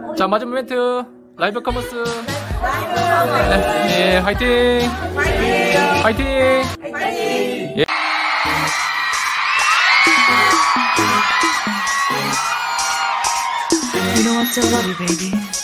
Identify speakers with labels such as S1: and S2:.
S1: 자, 마지막 멘트. 라이브 커머스. 네, 화이팅! 화이팅! 예.
S2: You know what's so lovely, baby?